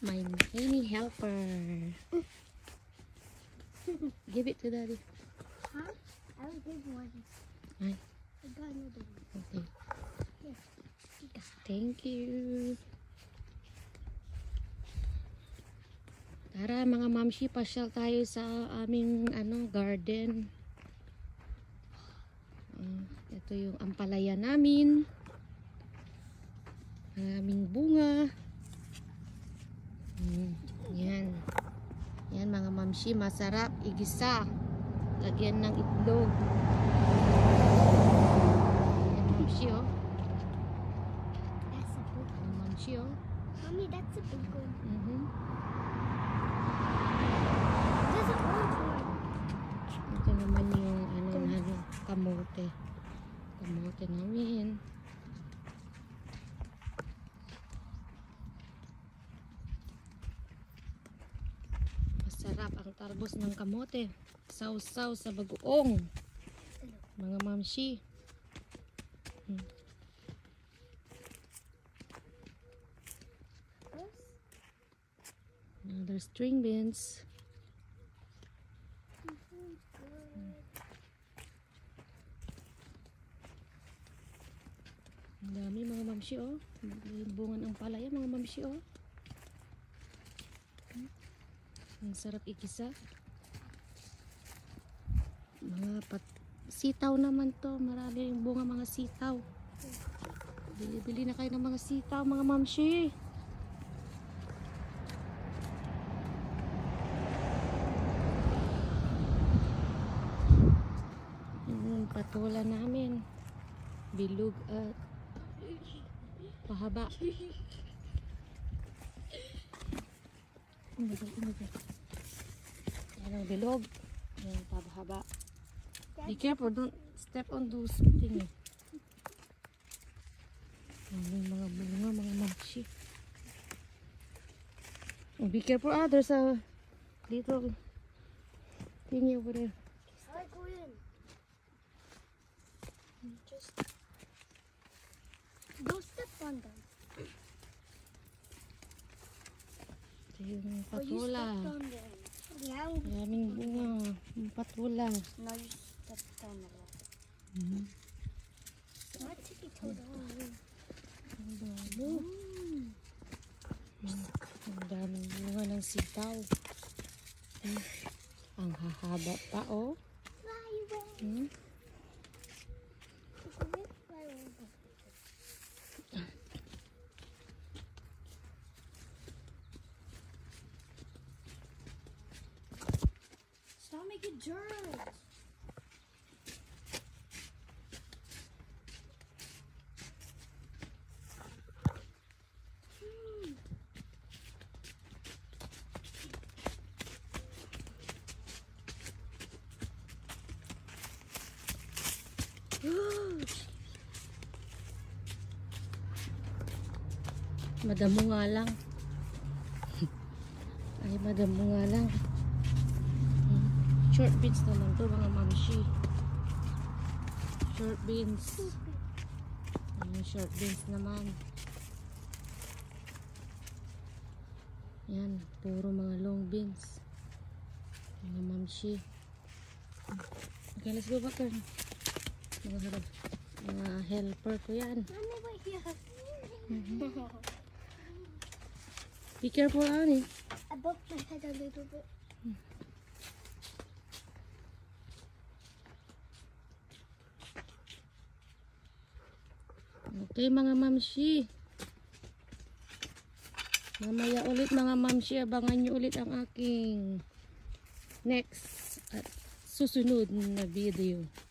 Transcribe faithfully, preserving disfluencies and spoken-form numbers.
My tiny helper. Give it to daddy. Huh? I will give one. Ay. I got another one. Okay. Here. Thank you. Tara mga mamshi, pasyal tayo sa aming ano garden. Uh, ito yung ampalaya namin. Maraming bunga. Mm, yan. Yan mga mamshi, masarap igisa. Lagyan ng itlog. Yan mamshi oh. That's a big one. Mamshi oh. Mommy, that's a big one. Mhm. There's an orange one. Ito naman yung ano namin, kamote. Kamote namin. Masarap ang talbos ng kamote. Saw-saw sa bagoong. Mga mamshi. Hmm. Another string beans. Ang dami mga mamshi oh. Bunga ng palaya mga mamshi oh. Ang sarap ikisa. Mga pat sitaw naman to. Marami yung bunga mga sitaw. Bili-bili na kayo ng mga sitaw mga mamshi. Yung patola namin. Bilog at pahaba. Umagal, umagal. Yan ang bilog. Yan ang pahaba. Be careful, don't step on those things. Yan yung mga bunga, mga mamshi. Oh, be careful, ah, there's a little thingy over there. I go in. Just don't step on them. Ito yung Oh, you patola. stepped on them. Yeah. Maraming bunga. Yung patola. No, you stepped on them. Mm-hmm. My ticky toe down. Ang dami. Ang daming bunga ng sitaw. Hmm. Ang hahaba pa, oh. Hmm. Stop making germs. Madamo nga lang. Ay, madamo nga lang. Hmm. Short beans naman to mga mamshi. Short beans. Ayan, short beans naman. Yan, puro mga long beans. Mga mamshi. Okay, let's go back there. Mga harap. Mga helper ko yan. Mommy, wait here. Mm-hmm. Be careful, Annie. I bumped my head a little bit. Okay, mga mamshi. Mamaya ulit mga mamshi, abangan nyo ulit ang aking next at susunod na video.